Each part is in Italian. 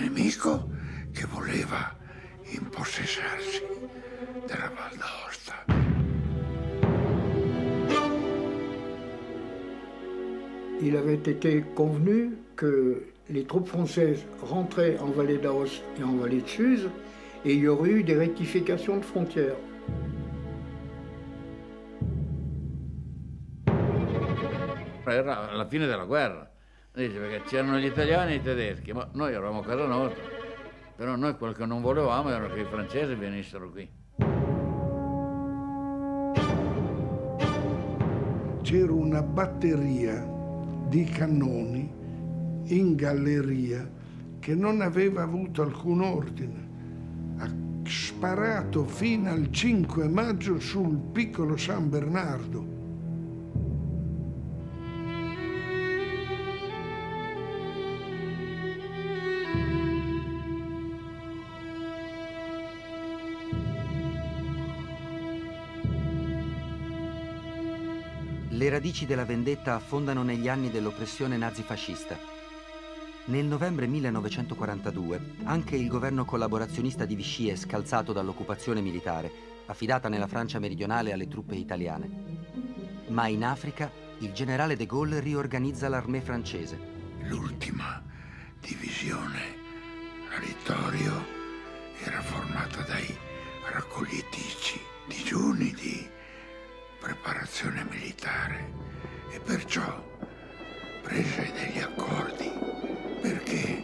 nemico che voleva impossessarsi della Val d'Aosta. Il avait été convenu que les troupes françaises rentraient en vallée d'Aoste et en vallée de Suse et il y aurait eu des rectifications de frontières. Era la fine della guerra, dice, perché c'erano gli italiani e i tedeschi, ma noi eravamo a casa nostra, però noi quel che non volevamo era che i francesi venissero qui. C'era una batteria di cannoni in galleria che non aveva avuto alcun ordine. Ha sparato fino al 5 maggio sul piccolo San Bernardo. Le radici della vendetta affondano negli anni dell'oppressione nazifascista. Nel novembre 1942 anche il governo collaborazionista di Vichy è scalzato dall'occupazione militare, affidata nella Francia meridionale alle truppe italiane. Ma in Africa il generale de Gaulle riorganizza l'armée francese. L'ultima divisione, la Littorio, era formata dai raccogliticci digiuni di preparazione militare e perciò prese degli accordi perché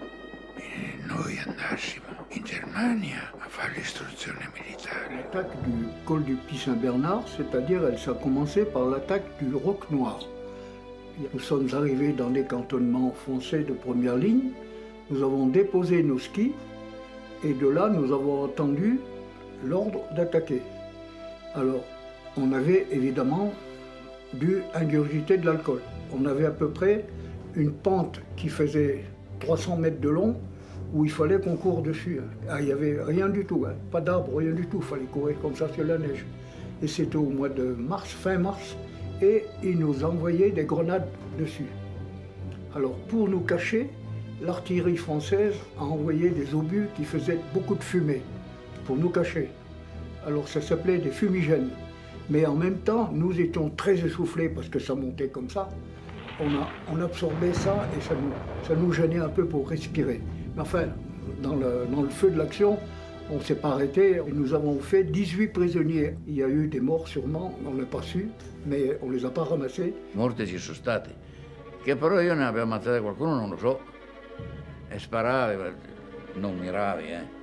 noi andassimo in Germania a fare l'istruzione militare. L'attaque du col du Petit Saint-Bernard, c'est-à-dire elle s'est commencée par l'attaque du Roc Noir. Nous sommes arrivés dans des cantonnements français de première ligne, nous avons déposé nos skis et de là nous avons entendu l'ordre d'attaquer. Alors, on avait évidemment dû ingurgiter de l'alcool. On avait à peu près une pente qui faisait 300 mètres de long où il fallait qu'on court dessus. Ah, il n'y avait rien du tout, hein. Pas d'arbre, rien du tout. Il fallait courir comme ça sur la neige. Et c'était au mois de mars, fin mars, et ils nous envoyaient des grenades dessus. Alors pour nous cacher, l'artillerie française a envoyé des obus qui faisaient beaucoup de fumée pour nous cacher. Alors ça s'appelait des fumigènes. Mais en même temps, nous étions très essoufflés parce que ça montait comme ça. On absorbait ça et ça nous gênait un peu pour respirer. Mais enfin, dans le feu de l'action, on ne s'est pas arrêté. Nous avons fait 18 prisonniers. Il y a eu des morts sûrement, on ne l'a pas su, mais on ne les a pas ramassés. Morti ci sono stati, che però io ne avevo ammazzati qualcuno, non lo so, e sparavi, non miravi,